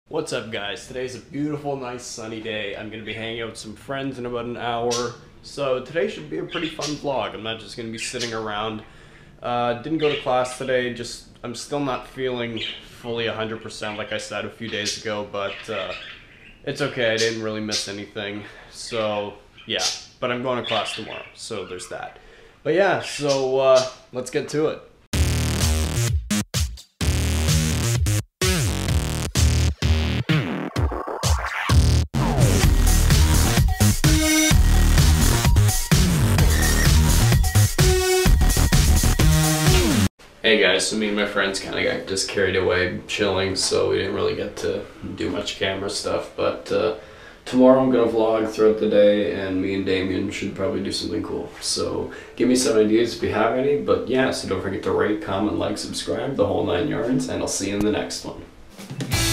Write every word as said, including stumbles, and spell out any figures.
What's up, guys? Today's a beautiful, nice, sunny day. I'm going to be hanging out with some friends in about an hour. So today should be a pretty fun vlog. I'm not just going to be sitting around. Uh, didn't go to class today. Just I'm still not feeling fully one hundred percent like I said a few days ago, but uh, it's okay. I didn't really miss anything. So yeah, but I'm going to class tomorrow. So there's that. But yeah, so uh, let's get to it. Hey guys, so me and my friends kind of got just carried away chilling, so we didn't really get to do much camera stuff, but uh, tomorrow I'm going to vlog throughout the day, and me and Damien should probably do something cool. So give me some ideas if you have any, but yeah, so don't forget to rate, comment, like, subscribe, the whole nine yards, and I'll see you in the next one.